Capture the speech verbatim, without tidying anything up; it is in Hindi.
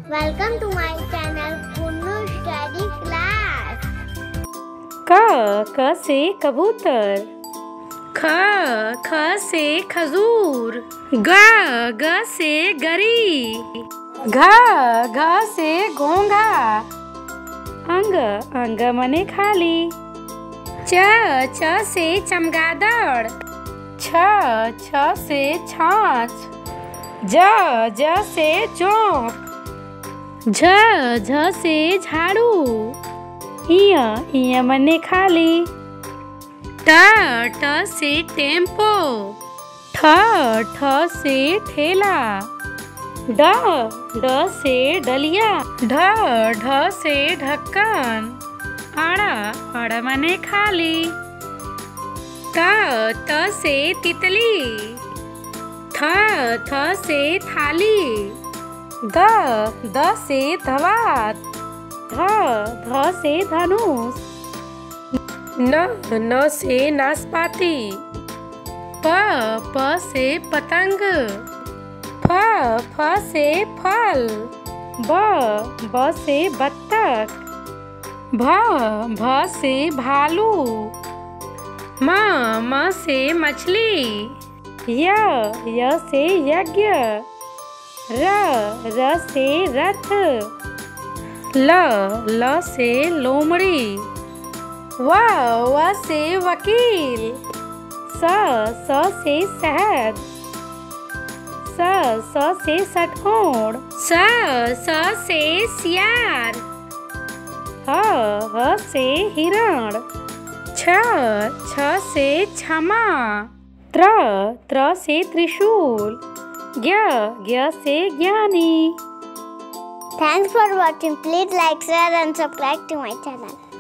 Welcome to my channel Kunnu Study Class. क क से कबूतर, ख ख से खजूर, ग ग से गरी, घ घ से घोंघा, अंग अंग मने खाली, च च से चमगादड़, छ छ से छाछ, ज ज से जोंक, झ झ से झाड़ू, इय इय मने खाली, ट ट से टेम्पो, ठ ठ से ठेला, ड ड से डलिया, ढ ढ से ढक्कन, अड़ अड़ मने खाली, त त से तितली, थ थ से थाली, द द से धवात, ध ध से धनुष, न न से नाशपाती, प प से पतंग, फ फ से फल, ब ब से बत्तख, भ भ से भालू, म म से मछली, य य से यज्ञ, र र से रथ, ल ल से लोमड़ी, व व से वकील, स स से शहद, स स से सठोड़, स स से सियार, ह ह से हिरण, छ छ से क्षमा, त्र त्र से त्रिशूल, ज्ञ ज्ञ से ज्ञानी। Thanks for watching. Please like, share and subscribe to my channel.